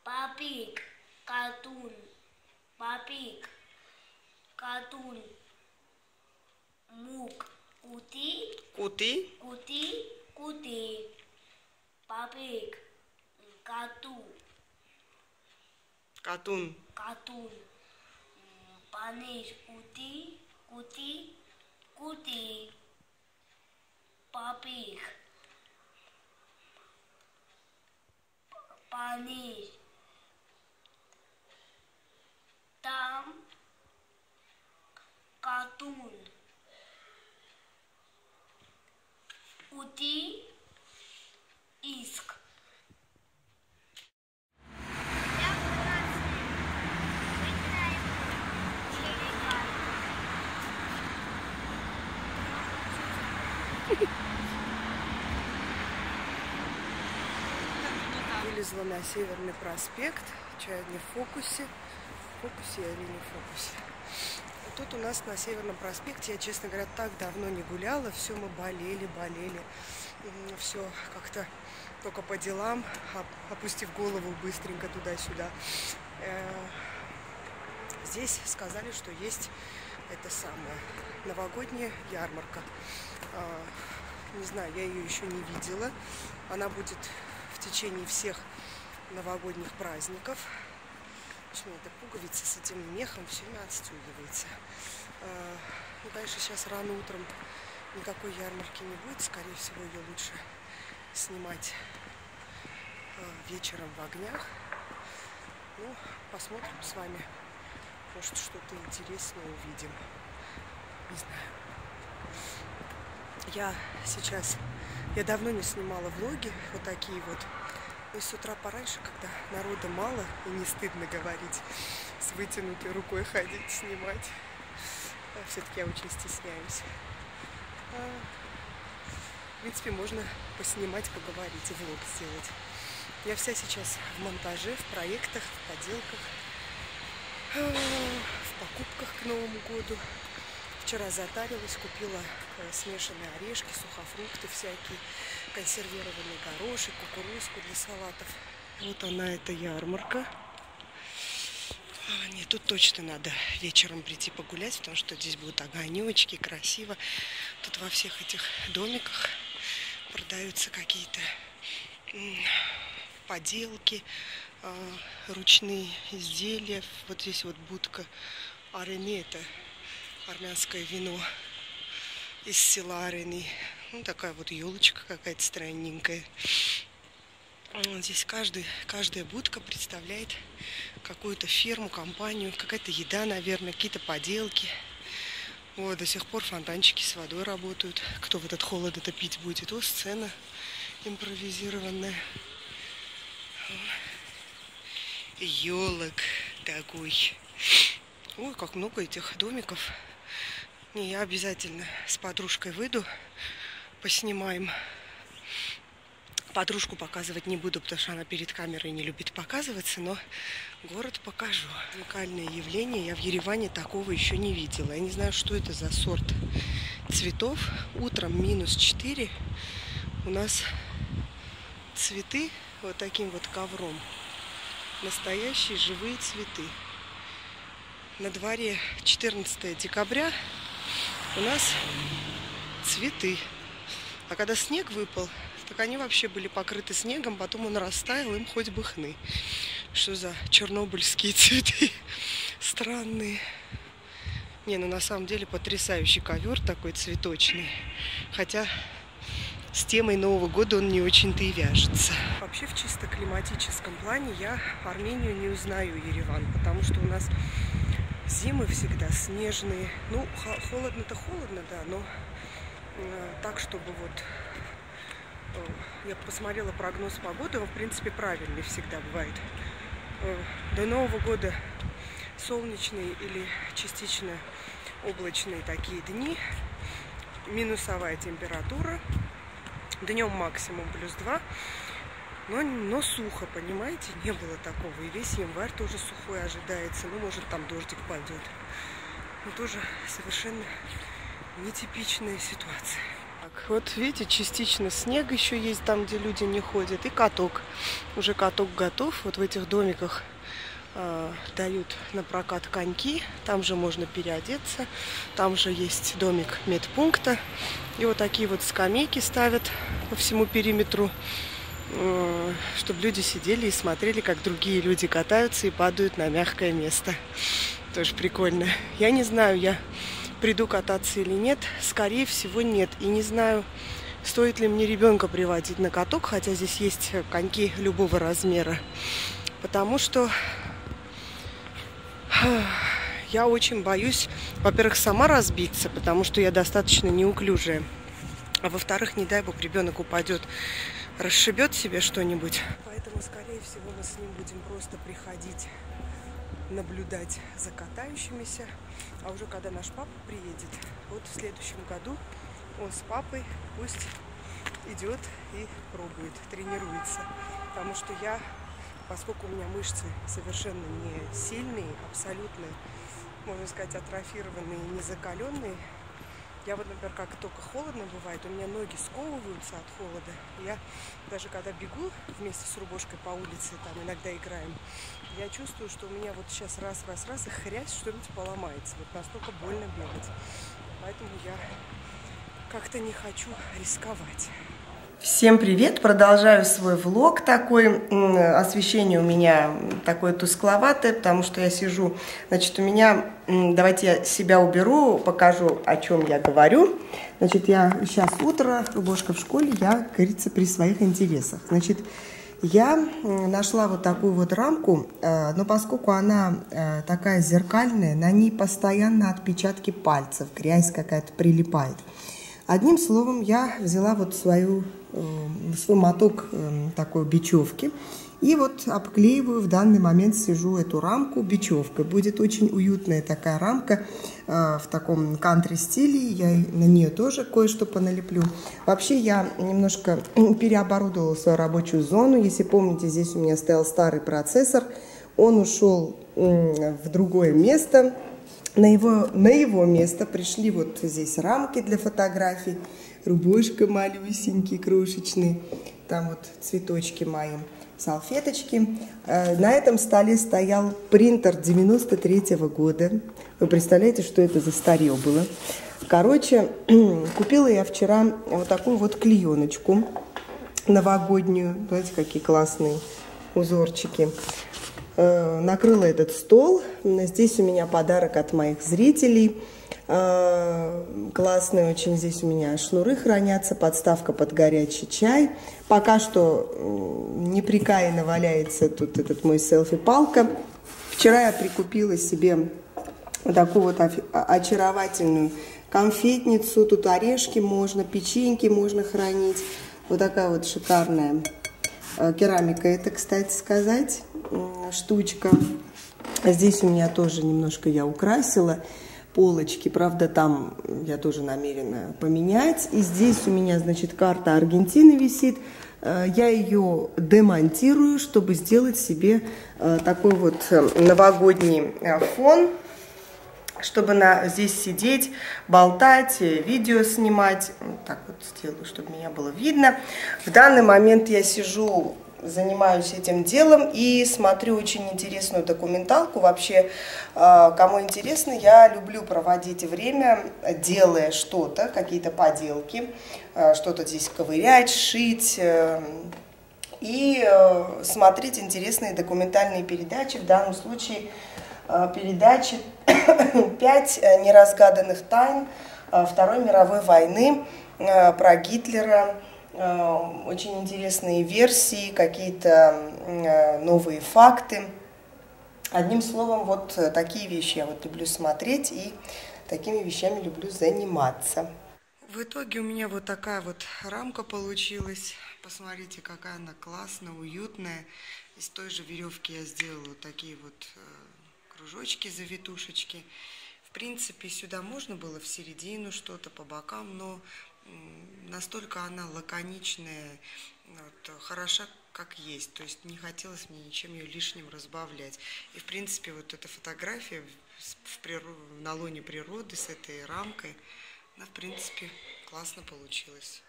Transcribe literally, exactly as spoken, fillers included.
Папик, катун, папик, катун, мук, кути, Кути. кути, кути, папик, кату, Катун. катун, паниш, кути, кути, кути, папик, паниш, там, катун, кути, иск. Вылезла на Северный проспект. Чай не в фокусе. В фокусе или не в фокусе. Вот тут у нас на Северном проспекте, я, честно говоря, так давно не гуляла. Все мы болели, болели. Все как-то только по делам, опустив голову быстренько туда-сюда. Здесь сказали, что есть это самое новогодняя ярмарка. Не знаю, я ее еще не видела. Она будет в течение всех новогодних праздников. Почему эта пуговица с этим мехом все время отстегивается? Ну, конечно, сейчас рано утром никакой ярмарки не будет. Скорее всего, ее лучше снимать вечером в огнях. Ну, посмотрим с вами. Может, что-то интересное увидим. Не знаю. Я сейчас... Я давно не снимала влоги, вот такие вот. И с утра пораньше, когда народа мало и не стыдно говорить, с вытянутой рукой ходить, снимать. Все-таки я очень стесняюсь. В принципе, можно поснимать, поговорить и влог сделать. Я вся сейчас в монтаже, в проектах, в поделках, в покупках к Новому году. Вчера затарилась, купила смешанные орешки, сухофрукты всякие, консервированный горошек, кукурузку для салатов. Вот она, эта ярмарка. А, нет, тут точно надо вечером прийти погулять, потому что здесь будут огонечки, красиво. Тут во всех этих домиках продаются какие-то поделки, ручные изделия. Вот здесь вот будка Арени, это армянское вино из села Арени. Ну, такая вот елочка какая-то странненькая. Здесь каждый, каждая будка представляет какую-то фирму, компанию, какая-то еда, наверное, какие-то поделки. Вот, до сих пор фонтанчики с водой работают. Кто в этот холод это пить будет? О, сцена импровизированная. Елок такой. Ой, как много этих домиков. Не, я обязательно с подружкой выйду, поснимаем. Подружку показывать не буду, потому что она перед камерой не любит показываться, но город покажу. Уникальное явление. Я в Ереване такого еще не видела. Я не знаю, что это за сорт цветов. Утром минус четыре. У нас цветы вот таким вот ковром. Настоящие живые цветы. На дворе четырнадцатое декабря. У нас цветы. А когда снег выпал, так они вообще были покрыты снегом, потом он растаял, им хоть бы хны. Что за чернобыльские цветы странные. Не, ну на самом деле потрясающий ковер такой цветочный. Хотя с темой Нового года он не очень-то и вяжется. Вообще в чисто климатическом плане я Армению не узнаю, Ереван, потому что у нас зимы всегда снежные. Ну, холодно-то холодно, да, но э, так, чтобы вот... Э, я посмотрела прогноз погоды, он, в принципе, правильный всегда бывает. Э, до Нового года солнечные или частично облачные такие дни. Минусовая температура. Днем максимум плюс два. Но, но сухо, понимаете, не было такого. И весь январь тоже сухой ожидается. Ну, может, там дождик пойдет. Но тоже совершенно нетипичная ситуация. Так, вот видите, частично снег еще есть там, где люди не ходят, и каток. Уже каток готов. Вот в этих домиках э, дают на прокат коньки, там же можно переодеться, там же есть домик медпункта. И вот такие вот скамейки ставят по всему периметру, э, чтобы люди сидели и смотрели, как другие люди катаются и падают на мягкое место. Тоже прикольно. Я не знаю, я приду кататься или нет. Скорее всего, нет. И не знаю, стоит ли мне ребенка приводить на каток, хотя здесь есть коньки любого размера. Потому что я очень боюсь, во-первых, сама разбиться, потому что я достаточно неуклюжая. А во-вторых, не дай бог, ребенок упадет, расшибет себе что-нибудь. Поэтому, скорее всего, мы с ним будем просто приходить, наблюдать за катающимися. А уже когда наш папа приедет, вот в следующем году он с папой пусть идет и пробует, тренируется. Потому что я, поскольку у меня мышцы совершенно не сильные, абсолютно, можно сказать, атрофированные, не закаленные, я вот, например, как только холодно бывает, у меня ноги сковываются от холода. Я даже когда бегу вместе с Рубошкой по улице, там иногда играем, я чувствую, что у меня вот сейчас раз-раз-раз и хрясь, что-нибудь поломается. Вот настолько больно бегать. Поэтому я как-то не хочу рисковать. Всем привет! Продолжаю свой влог такой. Освещение у меня такое тускловатое, потому что я сижу. Значит, у меня... Давайте я себя уберу, покажу, о чем я говорю. Значит, я сейчас утро, Рубошка в школе, я, как говорится, при своих интересах. Значит, я нашла вот такую вот рамку, но поскольку она такая зеркальная, на ней постоянно отпечатки пальцев, грязь какая-то прилипает. Одним словом, я взяла вот свою, свой моток такой бечевки и вот обклеиваю, в данный момент сижу эту рамку бечевкой. Будет очень уютная такая рамка в таком кантри-стиле, я на нее тоже кое-что поналеплю. Вообще я немножко переоборудовала свою рабочую зону. Если помните, здесь у меня стоял старый процессор, он ушел в другое место. На его, на его место пришли вот здесь рамки для фотографий, Рубошка малюсенький, крошечный, там вот цветочки мои, салфеточки. На этом столе стоял принтер девяносто третьего года. Вы представляете, что это за старье было? Короче, купила я вчера вот такую вот клееночку новогоднюю. Знаете, какие классные узорчики. Накрыла этот стол. Здесь у меня подарок от моих зрителей. Классные очень здесь у меня шнуры хранятся, подставка под горячий чай. Пока что непрекаянно валяется тут этот мой селфи-палка. Вчера я прикупила себе вот такую вот очаровательную конфетницу. Тут орешки можно, печеньки можно хранить. Вот такая вот шикарная керамика, это, кстати сказать, штучка. Здесь у меня тоже немножко я украсила полочки, правда, там я тоже намерена поменять. И здесь у меня, значит, карта Аргентины висит. Я ее демонтирую, чтобы сделать себе такой вот новогодний фон, чтобы на, здесь сидеть, болтать, видео снимать. Вот так вот сделаю, чтобы меня было видно. В данный момент я сижу, занимаюсь этим делом и смотрю очень интересную документалку. Вообще, кому интересно, я люблю проводить время, делая что-то, какие-то поделки, что-то здесь ковырять, шить и смотреть интересные документальные передачи. В данном случае передачи «Пять неразгаданных тайн Второй мировой войны» про Гитлера. Очень интересные версии, какие-то новые факты. Одним словом, вот такие вещи я вот люблю смотреть и такими вещами люблю заниматься. В итоге у меня вот такая вот рамка получилась. Посмотрите, какая она классная, уютная. Из той же веревки я сделала вот такие вот кружочки, завитушечки. В принципе, сюда можно было в середину что-то, по бокам, но настолько она лаконичная, вот, хороша, как есть. То есть не хотелось мне ничем ее лишним разбавлять. И, в принципе, вот эта фотография в природе, на лоне природы с этой рамкой, Но, в принципе, классно получилось.